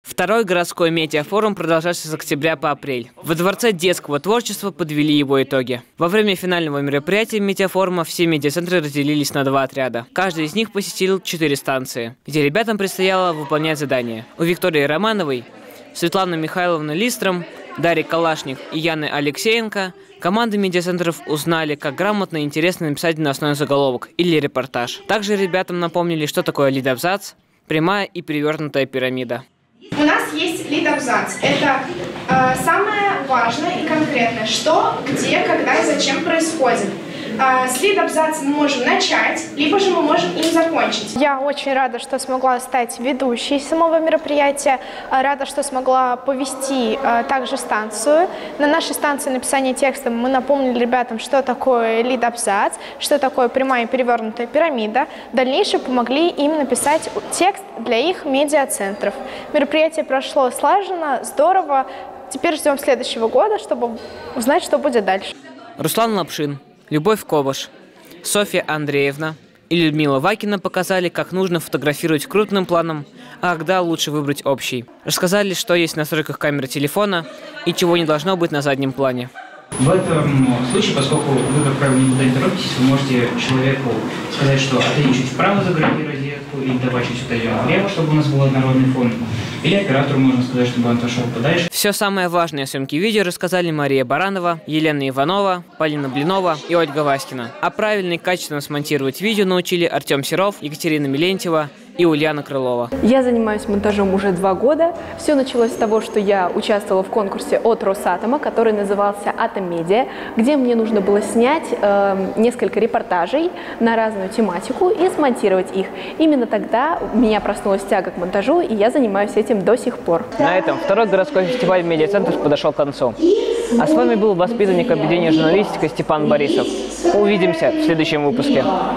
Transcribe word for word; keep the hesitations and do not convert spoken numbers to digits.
Второй городской медиафорум продолжался с октября по апрель. Во Дворце детского творчества подвели его итоги. Во время финального мероприятия медиафорума все медиацентры разделились на два отряда. Каждый из них посетил четыре станции, где ребятам предстояло выполнять задания. У Виктории Романовой, Светланы Михайловны Листром, Дарьи Калашник и Яны Алексеенко команды медиацентров узнали, как грамотно и интересно написать новостной заголовок или репортаж. Также ребятам напомнили, что такое лид-абзац, прямая и перевернутая пирамида. У нас есть лид-абзац. Это э, самое важное и конкретное, что, где, когда и зачем происходит. Э, с лид-абзаца мы можем начать, либо же мы можем им закончить. Я очень рада, что смогла стать ведущей самого мероприятия. Рада, что смогла повести э, также станцию. На нашей станции написания текста мы напомнили ребятам, что такое лид-абзац, что такое прямая и перевернутая пирамида. В дальнейшем помогли им написать текст для их медиацентров. Мероприятие прошло слаженно, здорово. Теперь ждем следующего года, чтобы узнать, что будет дальше. Руслан Лапшин, Любовь Коваш, Софья Андреевна и Людмила Вакина показали, как нужно фотографировать крупным планом, а когда лучше выбрать общий. Рассказали, что есть в настройках камеры телефона и чего не должно быть на заднем плане. В этом случае, поскольку вы, как правило, никуда не торопитесь, вы можете человеку сказать, что отойди чуть вправо, загради розетку, или давай чуть отойдем влево, чтобы у нас был однородный фон. Или оператору можно сказать, чтобы он отошел подальше. Все самое важное о съемке видео рассказали Мария Баранова, Елена Иванова, Полина Блинова и Ольга Васькина. А правильно и качественно смонтировать видео научили Артем Серов, Екатерина Милентьева и Ульяна Крылова. Я занимаюсь монтажом уже два года. Все началось с того, что я участвовала в конкурсе от Росатома, который назывался «Атом Медиа», где мне нужно было снять э, несколько репортажей на разную тематику и смонтировать их. Именно тогда у меня проснулась тяга к монтажу, и я занимаюсь этим до сих пор. На этом второй городской фестиваль медиацентров подошел к концу. А с вами был воспитанник объединения журналистика Степан Борисов. Увидимся в следующем выпуске.